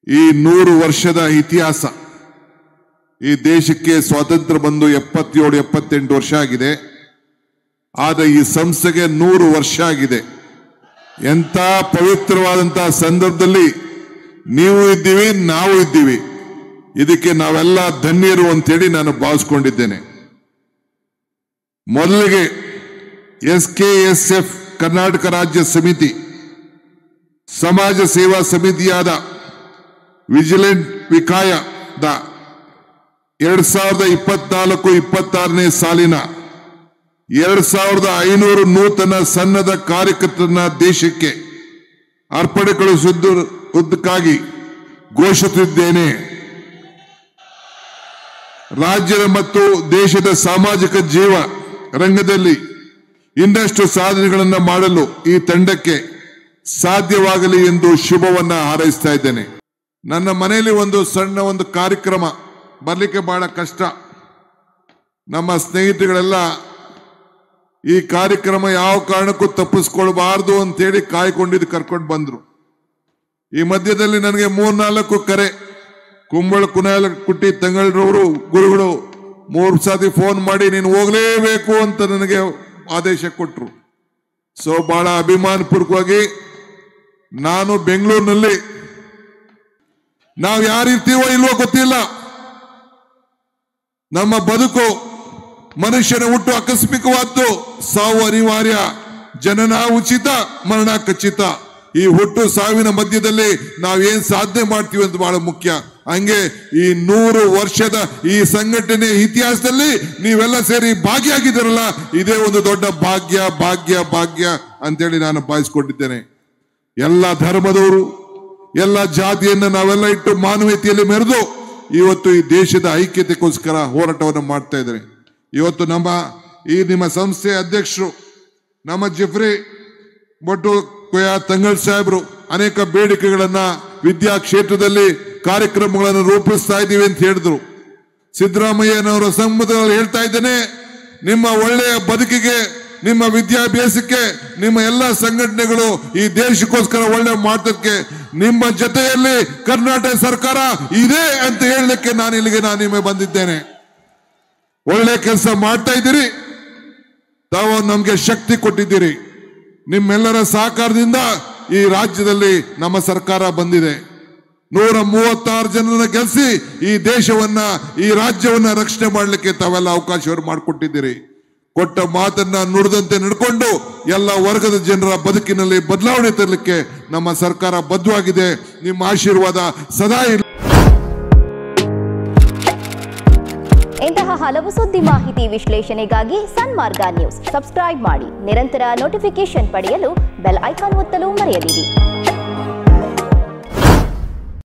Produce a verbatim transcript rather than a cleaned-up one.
ಈ ನೂರು ವರ್ಷದ ಇತಿಹಾಸ, ಈ ದೇಶಕ್ಕೆ ಸ್ವಾತಂತ್ರ್ಯ ಬಂದು ಎಪ್ಪತ್ತೇಳು ಎಪ್ಪತ್ತೆಂಟು ವರ್ಷ ಆಗಿದೆ. ಆದರೆ ಈ ಸಂಸ್ಥೆಗೆ ನೂರು ವರ್ಷ ಆಗಿದೆ. ಎಂತ ಪವಿತ್ರವಾದಂತಹ ಸಂದರ್ಭದಲ್ಲಿ ನೀವು ಇದ್ದೀವಿ, ನಾವು ಇದ್ದೀವಿ. ಇದಕ್ಕೆ ನಾವೆಲ್ಲ ಧನ್ಯರು ಅಂತೇಳಿ ನಾನು ಭಾವಿಸ್ಕೊಂಡಿದ್ದೇನೆ. ಮೊದಲಿಗೆ S K S F Karnataka ರಾಜ್ಯ ಸಮಿತಿ, ಸಮಾಜ ಸೇವಾ ಸಮಿತಿಯಾದ ವಿಜಿಲೆಂಟ್ ವಿಕಾಯದ ಎರಡ್ ಸಾವಿರದ ಇಪ್ಪತ್ನಾಲ್ಕು ಇಪ್ಪತ್ತಾರನೇ ಸಾಲಿನ ಎರಡ್ ಸಾವಿರದ ಐನೂರು ನೂತನ ಸನ್ನದ ಕಾರ್ಯಕರ್ತರನ್ನ ದೇಶಕ್ಕೆ ಅರ್ಪಣೆಗೊಳಿಸುವುದಕ್ಕಾಗಿ ಘೋಷಿಸಿದ್ದೇನೆ. ರಾಜ್ಯದ ಮತ್ತು ದೇಶದ ಸಾಮಾಜಿಕ ಜೀವ ರಂಗದಲ್ಲಿ ಇನ್ನಷ್ಟು ಸಾಧನೆಗಳನ್ನು ಮಾಡಲು ಈ ತಂಡಕ್ಕೆ ಸಾಧ್ಯವಾಗಲಿ ಎಂದು ಶುಭವನ್ನ ಹಾರೈಸ್ತಾ ಇದ್ದೇನೆ. ನನ್ನ ಮನೆಯಲ್ಲಿ ಒಂದು ಸಣ್ಣ ಒಂದು ಕಾರ್ಯಕ್ರಮ ಬರಲಿಕ್ಕೆ ಬಹಳ ಕಷ್ಟ. ನಮ್ಮ ಸ್ನೇಹಿತರುಗಳೆಲ್ಲ ಈ ಕಾರ್ಯಕ್ರಮ ಯಾವ ಕಾರಣಕ್ಕೂ ತಪ್ಪಿಸ್ಕೊಳ್ಬಾರ್ದು ಅಂತೇಳಿ ಕಾಯ್ಕೊಂಡಿದ್ದು ಕರ್ಕೊಂಡು ಬಂದ್ರು. ಈ ಮಧ್ಯದಲ್ಲಿ ನನಗೆ ಮೂರ್ನಾಲ್ಕು ಕರೆ, ಕುಂಬಳ ಕುನಾಲ ಕುಟ್ಟಿ ತಂಗಳರವರು ಗುರುಗಳು ಮೂರು ಸಾರಿ ಫೋನ್ ಮಾಡಿ ನೀನು ಹೋಗ್ಲೇಬೇಕು ಅಂತ ನನಗೆ ಆದೇಶ ಕೊಟ್ಟರು. ಸೊ ಬಹಳ ಅಭಿಮಾನಪೂರ್ವಕವಾಗಿ ನಾನು ಬೆಂಗಳೂರಿನಲ್ಲಿ, ನಾವು ಯಾರಿರ್ತೀವೋ ಇಲ್ವೋ ಗೊತ್ತಿಲ್ಲ, ನಮ್ಮ ಬದುಕು ಮನುಷ್ಯನ ಹುಟ್ಟು ಆಕಸ್ಮಿಕವಾದ್ದು, ಸಾವು ಅನಿವಾರ್ಯ, ಜನನ ಉಚಿತ, ಮರಣ ಖಚಿತ. ಈ ಹುಟ್ಟು ಸಾವಿನ ಮಧ್ಯದಲ್ಲಿ ನಾವೇನ್ ಸಾಧನೆ ಮಾಡ್ತೀವಿ ಅಂತ ಬಹಳ ಮುಖ್ಯ. ಹಂಗೆ ಈ ನೂರು ವರ್ಷದ ಈ ಸಂಘಟನೆ ಇತಿಹಾಸದಲ್ಲಿ ನೀವೆಲ್ಲ ಸೇರಿ ಭಾಗಿಯಾಗಿದ್ದೀರಲ್ಲ, ಇದೇ ಒಂದು ದೊಡ್ಡ ಭಾಗ್ಯ ಭಾಗ್ಯ ಭಾಗ್ಯ ಅಂತೇಳಿ ನಾನು ಭಾವಿಸ್ಕೊಂಡಿದ್ದೇನೆ. ಎಲ್ಲ ಧರ್ಮದವರು, ಎಲ್ಲ ಜಾತಿಯನ್ನ ನಾವೆಲ್ಲ ಇಟ್ಟು ಮಾನವೀಯತೆಯಲ್ಲಿ ಮೆರೆದು ಇವತ್ತು ಈ ದೇಶದ ಐಕ್ಯತೆಗೋಸ್ಕರ ಹೋರಾಟವನ್ನು ಮಾಡ್ತಾ ಇದ್ದಾರೆ. ಇವತ್ತು ನಮ್ಮ ಈ ನಿಮ್ಮ ಸಂಸ್ಥೆಯ ಅಧ್ಯಕ್ಷರು ನಮ್ಮ ಜಫ್ರಿ ಭಟ್ಟು ಕೊಯ್ಯ ತಂಗಳ್ ಸಾಹೇಬರು ಅನೇಕ ಬೇಡಿಕೆಗಳನ್ನ ವಿದ್ಯಾ ಕ್ಷೇತ್ರದಲ್ಲಿ ಕಾರ್ಯಕ್ರಮಗಳನ್ನು ರೂಪಿಸ್ತಾ ಇದ್ದೀವಿ ಅಂತ ಹೇಳಿದ್ರು. ಸಿದ್ದರಾಮಯ್ಯನವರ ಸಮ್ಮುಖದಲ್ಲಿ ಹೇಳ್ತಾ ಇದ್ದೇನೆ, ನಿಮ್ಮ ಒಳ್ಳೆಯ ಬದುಕಿಗೆ, ನಿಮ್ಮ ವಿದ್ಯಾಭ್ಯಾಸಕ್ಕೆ, ನಿಮ್ಮ ಎಲ್ಲ ಸಂಘಟನೆಗಳು ಈ ದೇಶಕ್ಕೋಸ್ಕರ ಒಳ್ಳೆ ಮಾಡೋದಕ್ಕೆ ನಿಮ್ಮ ಜೊತೆಯಲ್ಲಿ ಕರ್ನಾಟಕ ಸರ್ಕಾರ ಇದೆ ಅಂತ ಹೇಳಲಿಕ್ಕೆ ನಾನು ಇಲ್ಲಿಗೆ ನಾನು ನಿಮಗೆ ಬಂದಿದ್ದೇನೆ. ಒಳ್ಳೆ ಕೆಲಸ ಮಾಡ್ತಾ ಇದ್ದೀರಿ, ತಾವು ನಮ್ಗೆ ಶಕ್ತಿ ಕೊಟ್ಟಿದ್ದೀರಿ. ನಿಮ್ಮೆಲ್ಲರ ಸಹಕಾರದಿಂದ ಈ ರಾಜ್ಯದಲ್ಲಿ ನಮ್ಮ ಸರ್ಕಾರ ಬಂದಿದೆ. ನೂರ ಮೂವತ್ತಾರು ಜನರನ್ನ ಗೆಲ್ಲಿಸಿ ಈ ದೇಶವನ್ನ, ಈ ರಾಜ್ಯವನ್ನ ರಕ್ಷಣೆ ಮಾಡಲಿಕ್ಕೆ ತಾವೆಲ್ಲ ಅವಕಾಶವನ್ನು ಮಾಡಿಕೊಟ್ಟಿದ್ದೀರಿ. ಕೊಟ್ಟ ಮಾತನ್ನ ನುಡಿದಂತೆ ನಡ್ಕೊಂಡು ಎಲ್ಲ ವರ್ಗದ ಜನರ ಬದುಕಿನಲ್ಲಿ ಬದಲಾವಣೆ ತರಲಿಕ್ಕೆ ನಮ್ಮ ಸರ್ಕಾರ ಬದ್ಧವಾಗಿದೆ. ನಿಮ್ಮ ಆಶೀರ್ವಾದ ಸದಾ ಇರಲಿ. ಇಂತಹ ಹಲವು ಸುದ್ದಿ ಮಾಹಿತಿ ವಿಶ್ಲೇಷಣೆಗಾಗಿ ಸನ್ಮಾರ್ಗ ನ್ಯೂಸ್ ಸಬ್ಸ್ಕ್ರೈಬ್ ಮಾಡಿ. ನಿರಂತರ ನೋಟಿಫಿಕೇಶನ್ ಪಡೆಯಲು ಬೆಲ್ ಐಕಾನ್ ಒತ್ತಲು ಮರೆಯದಿರಿ.